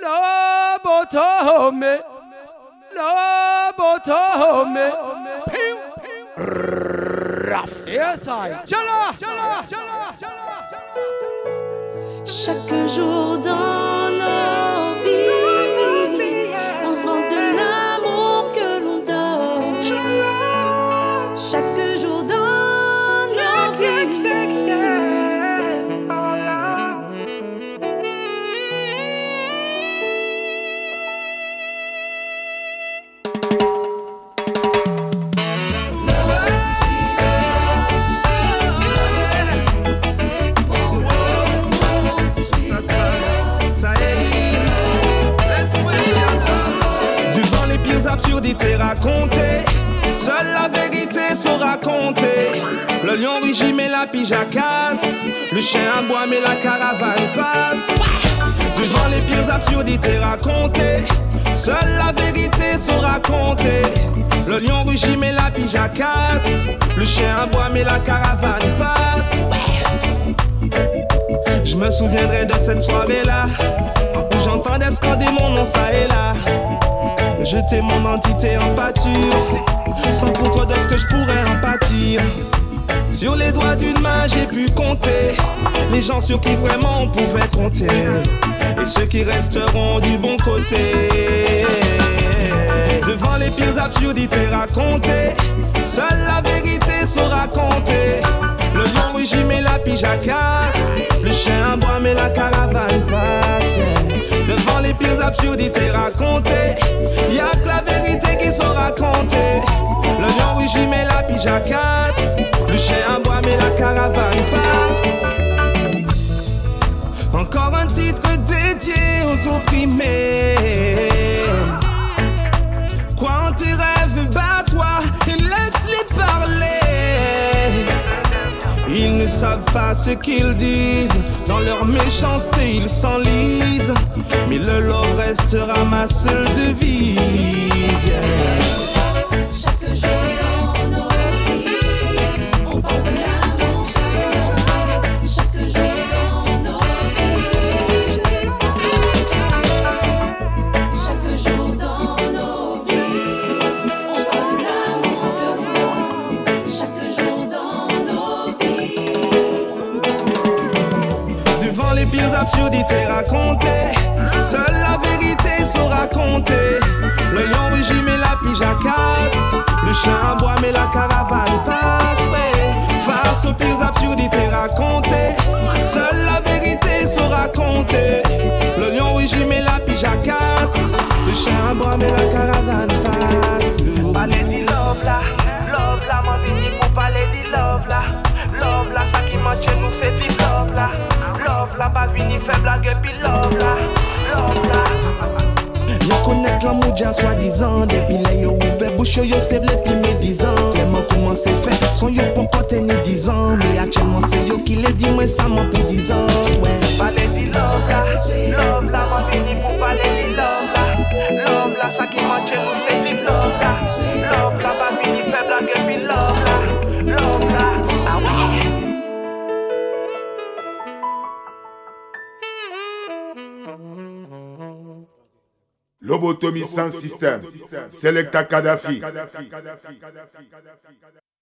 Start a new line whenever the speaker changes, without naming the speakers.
Lobotomi, Lobotomi. Yes, I.
Chaque jour dans nos vies, on se vante de l'amour que l'on donne. Chaque jour dans nos vies.
Absurdité racontée, seule la vérité saura compter. Le lion rugit mais la pige casse, le chien aboie mais la caravane passe. Devant les pires absurdités racontées, seule la vérité saura compter. Le lion rugit mais la pige casse, le chien aboie mais la caravane passe. Je me souviendrai de cette soirée-là, où j'entendais scander mon nom ça et là. Jeter mon entité en pâture, sans foutre de ce que je pourrais en pâtir. Sur les doigts d'une main j'ai pu compter les gens sur qui vraiment on pouvait compter, et ceux qui resteront du bon côté. Devant les pires absurdités racontées, seule la vérité saura compter. Le lion rugit mais la pige casse, le chien aboie mais la caravane passe. Devant les pires absurdités racontées, y'a que la vérité qui saura compter. Le lion rugit mais la pige casse, le chien aboie mais la caravane passe. Encore un titre dédié aux opprimés. Crois en tes rêves, bats-toi et laisse-les parler. Ils ne savent pas ce qu'ils disent, dans leur méchanceté ils s'enlisent, mais le lot restera ma seule devise.
Chaque jour dans nos vies, on parle de l'amour. Chaque jour dans nos vies. Chaque jour dans nos vies, on parle de l'amour que l'on donne. Chaque jour dans nos vies.
Devant les pires absurdités racontées, seule la vérité saura compter. Le lion rugit mais la pige casse, le chien aboie mais la caravane passe. Ouais. Face aux pires absurdités racontées, seule la vérité saura compter. Le lion rugit mais la pige casse, le chien aboie mais la caravane passe.
Parler di love là, m'en vini pour parler di love là. Love là, ça qui manque nous c'est vivre love là. Love là, pas vini faire blague et puis love là.
Yo connaît l'amour déjà soi-disant. Depuis là yo ouvert bouche yo c'est les plus médisants. Vraiment comment c'est fait, son yo pour côté ni 10 ans. Mais actuellement c'est yo qui les dit moi ça m'en pour 10 ans. Ouais.
Parler di love là, m'en vini pour parler di love là. Love là, ça qui manque nous c'est vivre love là. Love là, pas vini faire blague et puis love là. Ah ouais.
Lobotomie sans système. Selecta Kadhafi.